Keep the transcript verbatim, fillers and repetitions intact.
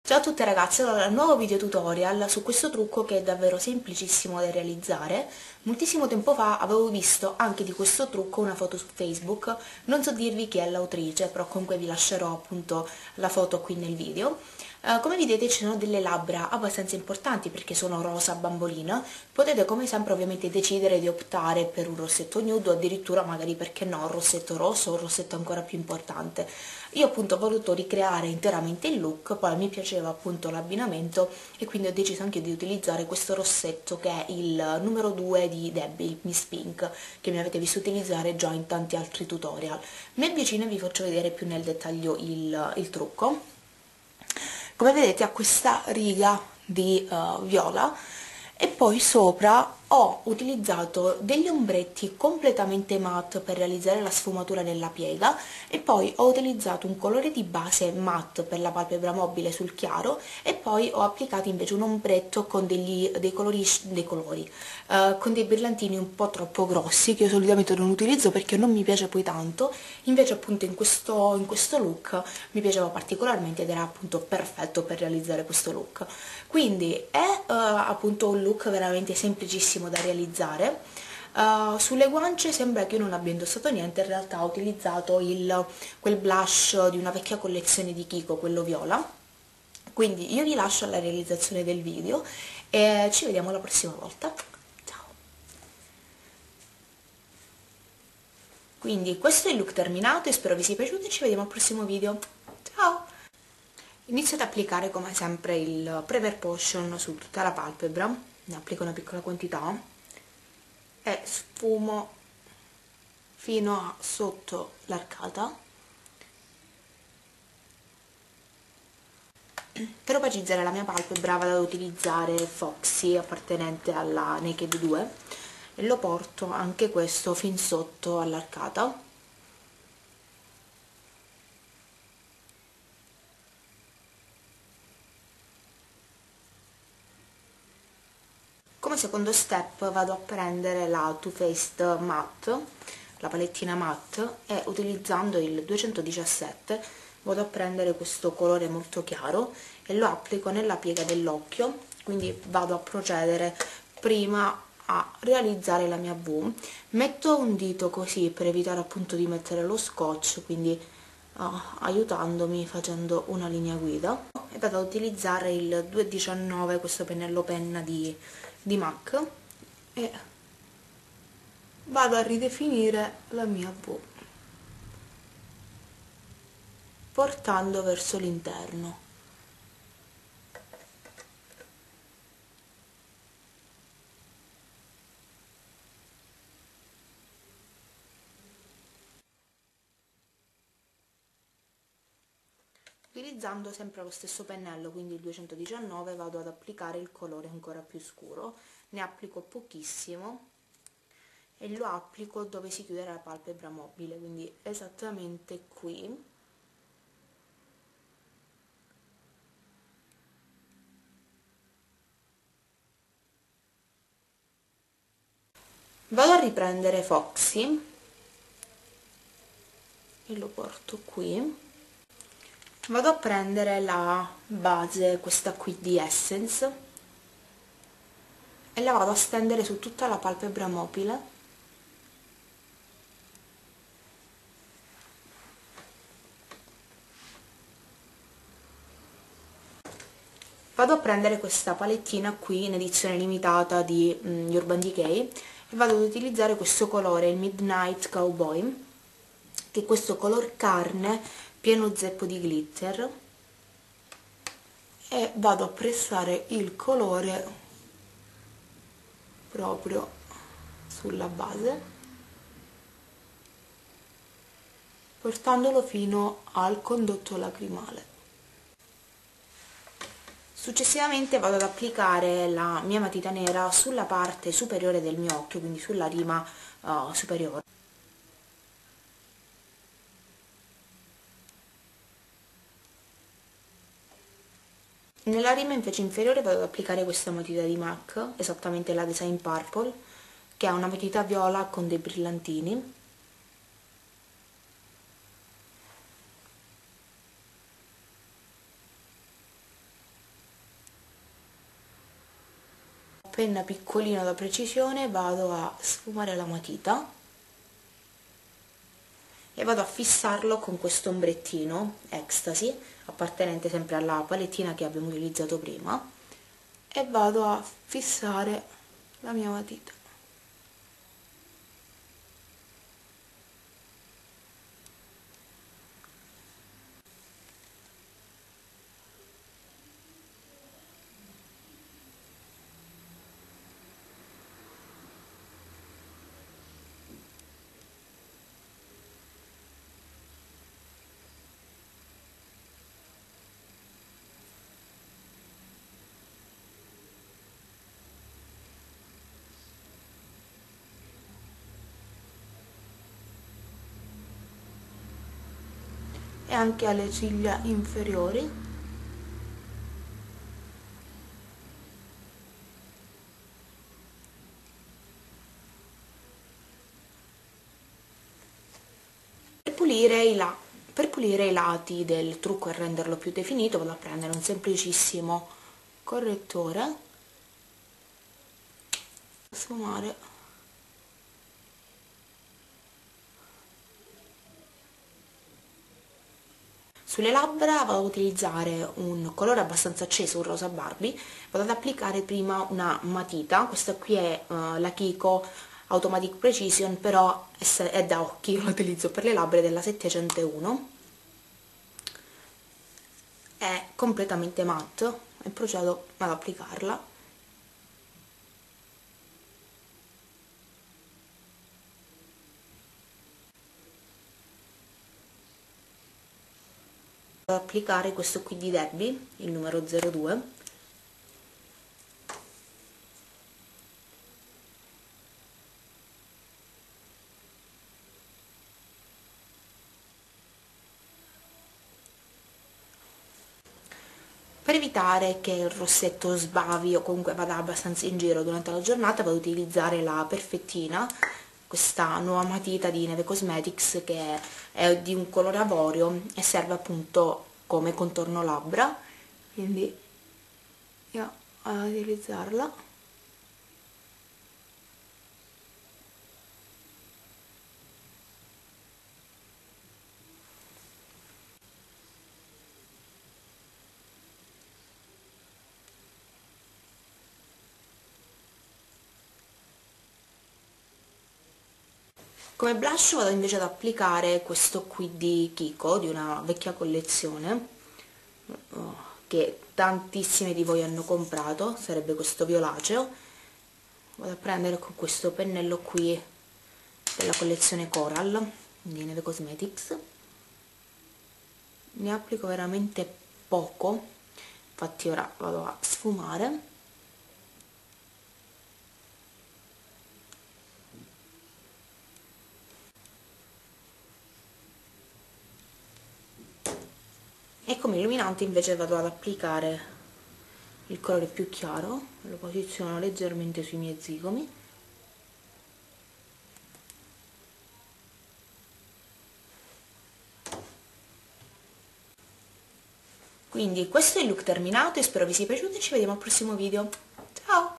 Ciao a tutte ragazze, allora nuovo video tutorial su questo trucco che è davvero semplicissimo da realizzare. Moltissimo tempo fa avevo visto anche di questo trucco una foto su Facebook, non so dirvi chi è l'autrice, però comunque vi lascerò appunto la foto qui nel video. Uh, come vedete ci sono delle labbra abbastanza importanti perché sono rosa bambolina, potete come sempre ovviamente decidere di optare per un rossetto nude o addirittura magari perché no un rossetto rosso o un rossetto ancora più importante. Io appunto ho voluto ricreare interamente il look, poi mi piaceva appunto l'abbinamento e quindi ho deciso anche di utilizzare questo rossetto che è il numero due di Debbie, Miss Pink, che mi avete visto utilizzare già in tanti altri tutorial. Mi avvicino e vi faccio vedere più nel dettaglio il, il trucco. Come vedete ha questa riga di uh, viola e poi sopra ho utilizzato degli ombretti completamente matte per realizzare la sfumatura nella piega e poi ho utilizzato un colore di base matte per la palpebra mobile sul chiaro e poi ho applicato invece un ombretto con degli, dei colori, dei colori uh, con dei brillantini un po' troppo grossi che io solitamente non utilizzo perché non mi piace poi tanto, invece appunto in questo, in questo look mi piaceva particolarmente ed era appunto perfetto per realizzare questo look. Quindi è uh, appunto un look veramente semplicissimo da realizzare. Uh, sulle guance sembra che io non abbia indossato niente, in realtà ho utilizzato il, quel blush di una vecchia collezione di Kiko, quello viola. Quindi io vi lascio alla realizzazione del video e ci vediamo la prossima volta. Ciao! Quindi questo è il look terminato e spero vi sia piaciuto e ci vediamo al prossimo video. Ciao! Inizio ad applicare come sempre il Prever Potion su tutta la palpebra, ne applico una piccola quantità e sfumo fino a sotto l'arcata. Per opacizzare la mia palpebra vado ad utilizzare Foxy appartenente alla Naked due e lo porto anche questo fin sotto all'arcata. Come secondo step vado a prendere la Too Faced Matte, la palettina matte, e utilizzando il duecentodiciassette vado a prendere questo colore molto chiaro e lo applico nella piega dell'occhio, quindi vado a procedere prima a realizzare la mia V. Metto un dito così per evitare appunto di mettere lo scotch, quindi uh, aiutandomi facendo una linea guida, e vado ad utilizzare il duecentodiciannove, questo pennello penna di di MAC, e vado a ridefinire la mia V portando verso l'interno. Utilizzando sempre lo stesso pennello, quindi il duecentodiciannove, vado ad applicare il colore ancora più scuro, ne applico pochissimo e lo applico dove si chiude la palpebra mobile, quindi esattamente qui. Vado a riprendere Foxy e lo porto qui. Vado a prendere la base, questa qui di Essence, e la vado a stendere su tutta la palpebra mobile. Vado a prendere questa palettina qui in edizione limitata di mm, Urban Decay e vado ad utilizzare questo colore, il Midnight Cowboy, che è questo color carne pieno zeppo di glitter, e vado a pressare il colore proprio sulla base, portandolo fino al condotto lacrimale. Successivamente vado ad applicare la mia matita nera sulla parte superiore del mio occhio, quindi sulla rima uh, superiore. Nella rima invece inferiore vado ad applicare questa matita di MAC, esattamente la Design Purple, che ha una matita viola con dei brillantini. penna piccolina da precisione vado a sfumare la matita e vado a fissarlo con questo ombrettino Ecstasy, appartenente sempre alla palettina che abbiamo utilizzato prima, e vado a fissare la mia matita. E anche alle ciglia inferiori. Per pulire i, la per pulire i lati del trucco e renderlo più definito vado a prendere un semplicissimo correttore, sfumare. Sulle labbra vado ad utilizzare un colore abbastanza acceso, un rosa Barbie, vado ad applicare prima una matita, questa qui è uh, la Kiko Automatic Precision, però è, è da occhi, io la utilizzo per le labbra, della settecentouno, è completamente matte e procedo ad applicarla. Ad applicare questo qui di Debbie, il numero zero due, per evitare che il rossetto sbavi o comunque vada abbastanza in giro durante la giornata vado ad utilizzare la Perfettina, questa nuova matita di Neve Cosmetics che è di un colore avorio e serve appunto come contorno labbra, quindi io vado ad utilizzarla. Come blush vado invece ad applicare questo qui di Kiko, di una vecchia collezione, che tantissime di voi hanno comprato, sarebbe questo violaceo. Vado a prendere con questo pennello qui della collezione Coral di Neve Cosmetics, ne applico veramente poco, infatti ora vado a sfumare. E come illuminante invece vado ad applicare il colore più chiaro, lo posiziono leggermente sui miei zigomi. Quindi questo è il look terminato e spero vi sia piaciuto e ci vediamo al prossimo video. Ciao!